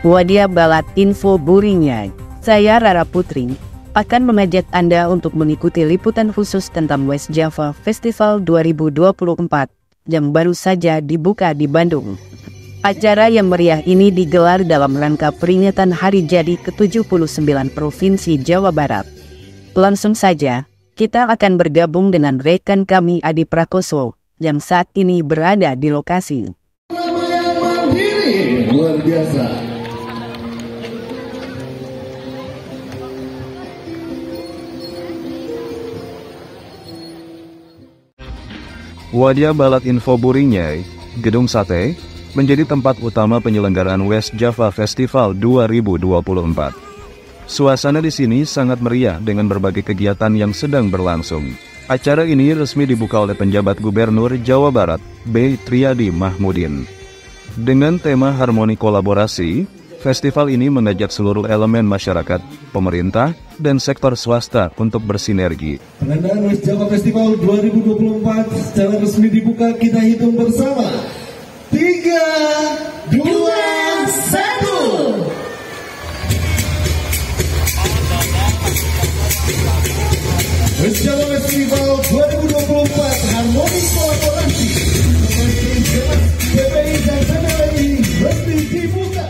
Wadia Balat Info Burinya. Saya Rara Putri akan mengajak Anda untuk mengikuti liputan khusus tentang West Java Festival 2024 yang baru saja dibuka di Bandung. Acara yang meriah ini digelar dalam rangka peringatan Hari Jadi ke-79 Provinsi Jawa Barat. Langsung saja, kita akan bergabung dengan rekan kami Adi Prakoso yang saat ini berada di lokasi. Luar biasa. Wadia Balat Info Burinyai, Gedung Sate, menjadi tempat utama penyelenggaraan West Java Festival 2024. Suasana di sini sangat meriah dengan berbagai kegiatan yang sedang berlangsung. Acara ini resmi dibuka oleh penjabat Gubernur Jawa Barat, B. Triadi Mahmudin. Dengan tema harmoni kolaborasi, festival ini mengajak seluruh elemen masyarakat, pemerintah, dan sektor swasta untuk bersinergi. Penandaan West Java Festival 2024 secara resmi dibuka, kita hitung bersama. 3, 2, 1. West Java Festival 2024 harmoni kolaborasi PPI dan PPI resmi dibuka.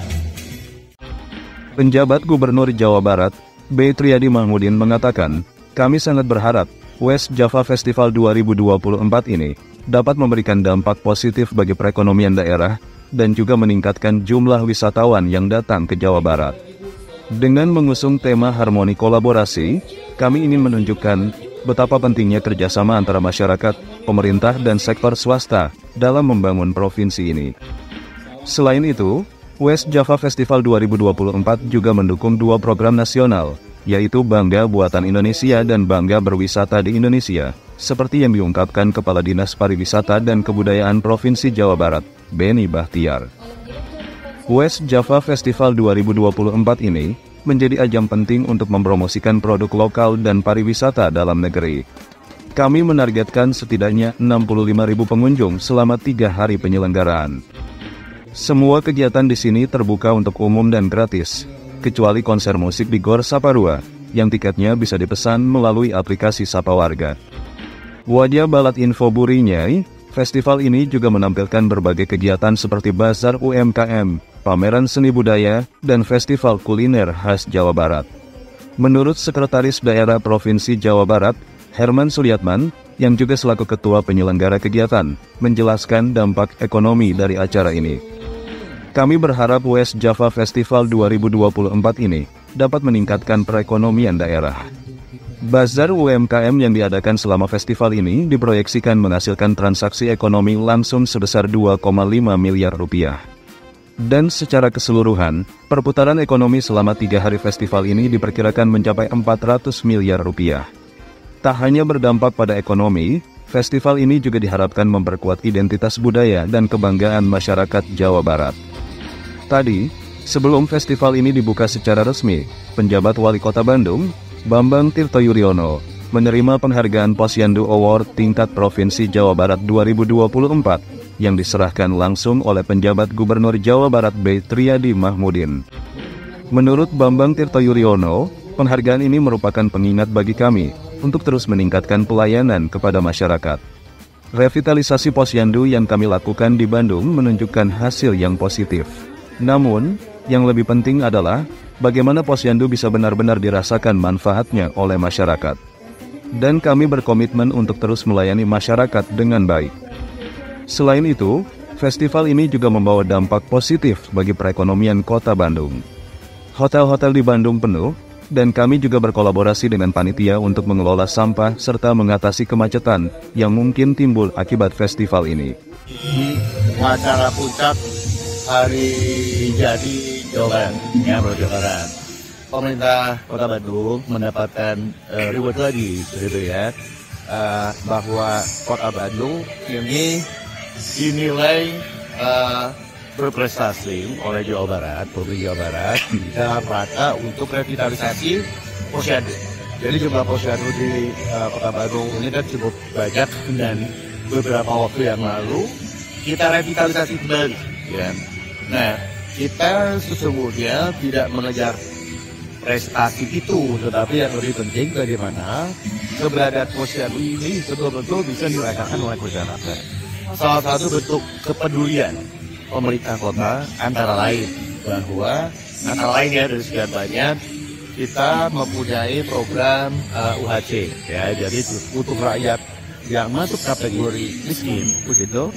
Penjabat Gubernur Jawa Barat, B. Triadi Mahmudin mengatakan, kami sangat berharap West Java Festival 2024 ini dapat memberikan dampak positif bagi perekonomian daerah dan juga meningkatkan jumlah wisatawan yang datang ke Jawa Barat. Dengan mengusung tema harmoni kolaborasi, kami ingin menunjukkan betapa pentingnya kerjasama antara masyarakat, pemerintah, dan sektor swasta dalam membangun provinsi ini. Selain itu, West Java Festival 2024 juga mendukung dua program nasional, yaitu Bangga Buatan Indonesia dan Bangga Berwisata di Indonesia, seperti yang diungkapkan Kepala Dinas Pariwisata dan Kebudayaan Provinsi Jawa Barat, Beni Bahtiar. West Java Festival 2024 ini menjadi ajang penting untuk mempromosikan produk lokal dan pariwisata dalam negeri. Kami menargetkan setidaknya 65.000 pengunjung selama 3 hari penyelenggaraan. Semua kegiatan di sini terbuka untuk umum dan gratis, kecuali konser musik di Gor Saparua, yang tiketnya bisa dipesan melalui aplikasi Sapa Warga. Wadia Balat Info Burinyai, festival ini juga menampilkan berbagai kegiatan seperti bazar UMKM, pameran seni budaya, dan festival kuliner khas Jawa Barat. Menurut Sekretaris Daerah Provinsi Jawa Barat, Herman Suryatman, yang juga selaku Ketua Penyelenggara Kegiatan, menjelaskan dampak ekonomi dari acara ini. Kami berharap West Java Festival 2024 ini dapat meningkatkan perekonomian daerah. Bazar UMKM yang diadakan selama festival ini diproyeksikan menghasilkan transaksi ekonomi langsung sebesar 2,5 miliar rupiah. Dan secara keseluruhan, perputaran ekonomi selama 3 hari festival ini diperkirakan mencapai 400 miliar rupiah. Tak hanya berdampak pada ekonomi, festival ini juga diharapkan memperkuat identitas budaya dan kebanggaan masyarakat Jawa Barat. Tadi, sebelum festival ini dibuka secara resmi, penjabat Wali Kota Bandung, Bambang Tirto Yuryono, menerima penghargaan Posyandu Award tingkat Provinsi Jawa Barat 2024 yang diserahkan langsung oleh penjabat Gubernur Jawa Barat B. Triadi Mahmudin. Menurut Bambang Tirto Yuryono, penghargaan ini merupakan pengingat bagi kami untuk terus meningkatkan pelayanan kepada masyarakat. Revitalisasi Posyandu yang kami lakukan di Bandung menunjukkan hasil yang positif. Namun, yang lebih penting adalah bagaimana Posyandu bisa benar-benar dirasakan manfaatnya oleh masyarakat. Dan kami berkomitmen untuk terus melayani masyarakat dengan baik. Selain itu, festival ini juga membawa dampak positif bagi perekonomian kota Bandung. Hotel-hotel di Bandung penuh, dan kami juga berkolaborasi dengan panitia untuk mengelola sampah serta mengatasi kemacetan yang mungkin timbul akibat festival ini. Acara puncak Hari Jadi Jawa Barat. Pemerintah Kota Bandung mendapatkan reward lagi, gitu ya, bahwa Kota Bandung ini dinilai berprestasi oleh Jawa Barat, Provinsi Jawa Barat, dalam rangka untuk revitalisasi posyandu. Jadi jumlah posyandu di Kota Bandung ini kan cukup banyak, dan beberapa waktu yang lalu kita revitalisasi kembali. Ya. Nah, kita sesungguhnya tidak mengejar prestasi itu, tetapi yang lebih penting bagaimana keberadaan posyandu ini betul-betul bisa dirasakan oleh masyarakat. Salah satu bentuk kepedulian pemerintah kota antara lain bahwa dari sekian banyak kita mempunyai program UHC, ya, jadi untuk rakyat yang masuk kategori miskin begitu,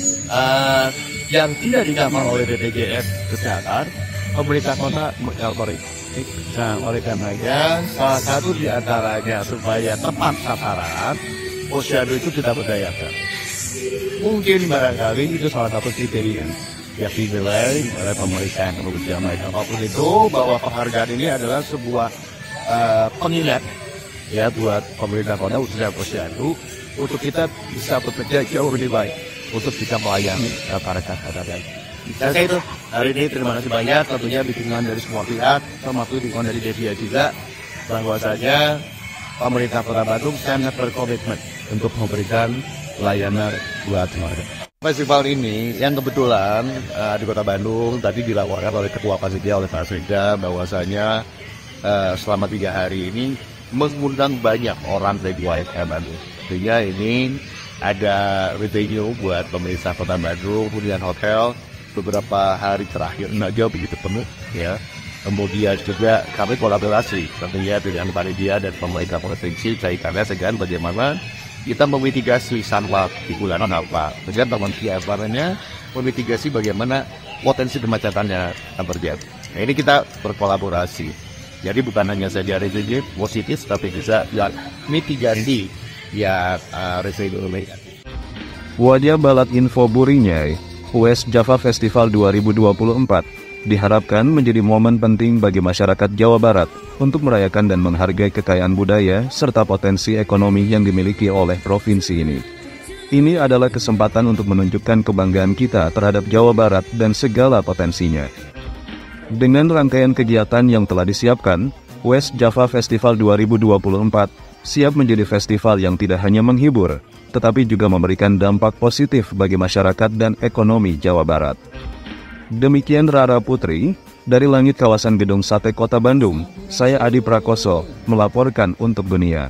yang tidak di-cover oleh BPJS Kesehatan, pemerintah kota meng-cover. Nah, oleh karenanya salah satu di antaranya supaya tepat sasaran, posyandu itu kita berdayakan. Mungkin barangkali itu salah satu kriteria yang dinilai oleh pemerintah kemudian apapun itu, bahwa penghargaan ini adalah sebuah pengingat ya buat pemerintah kota khususnya posyandu untuk kita bisa bekerja jauh lebih baik untuk bisa melayani para masyarakat. Dan saya itu hari ini terima kasih banyak tentunya dukungan dari semua pihak, termasuk dukungan dari Devia juga, bahwasanya pemerintah Kota Bandung sangat berkomitmen untuk memberikan layanan buat warga. Festival ini yang kebetulan di Kota Bandung tadi dilaporkan oleh Ketua Panitia oleh Pak Sekda bahwasanya selama 3 hari ini mengundang banyak orang dari wilayah Bandung. Sehingga ini ada revenue buat pemerintah Kota Bandung, kemudian hotel beberapa hari terakhir aja begitu penuh ya. Kemudian juga kami kolaborasi tentunya dengan panitia dan pemerintah provinsi kaitannya dengan bagaimana kita memitigasi sampah di bulan apa. Dengan pemerintah aparatnya memitigasi bagaimana potensi kemacetannya terjadi. Nah, ini kita berkolaborasi. Jadi bukan hanya saja residu positif, tapi bisa mitigasi ya residu negatif. Wadia Balat Info Burinyai, West Java Festival 2024 diharapkan menjadi momen penting bagi masyarakat Jawa Barat untuk merayakan dan menghargai kekayaan budaya serta potensi ekonomi yang dimiliki oleh provinsi ini. Ini adalah kesempatan untuk menunjukkan kebanggaan kita terhadap Jawa Barat dan segala potensinya. Dengan rangkaian kegiatan yang telah disiapkan, West Java Festival 2024 siap menjadi festival yang tidak hanya menghibur, tetapi juga memberikan dampak positif bagi masyarakat dan ekonomi Jawa Barat. Demikian Rara Putri, dari langit kawasan Gedung Sate Kota Bandung, saya Adi Prakoso, melaporkan untuk Dunia.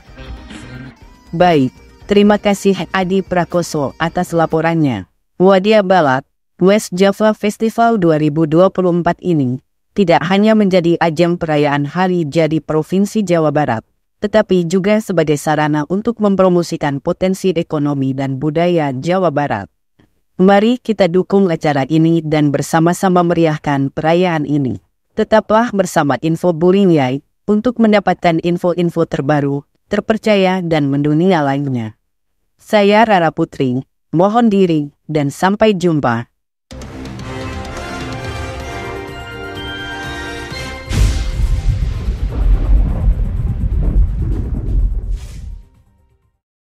Baik, terima kasih Adi Prakoso atas laporannya. Wadia Balat, West Java Festival 2024 ini tidak hanya menjadi ajang perayaan Hari Jadi Provinsi Jawa Barat, tetapi juga sebagai sarana untuk mempromosikan potensi ekonomi dan budaya Jawa Barat. Mari kita dukung acara ini dan bersama-sama meriahkan perayaan ini. Tetaplah bersama Info Burinyai untuk mendapatkan info-info terbaru, terpercaya dan mendunia lainnya. Saya Rara Putri, mohon diri dan sampai jumpa.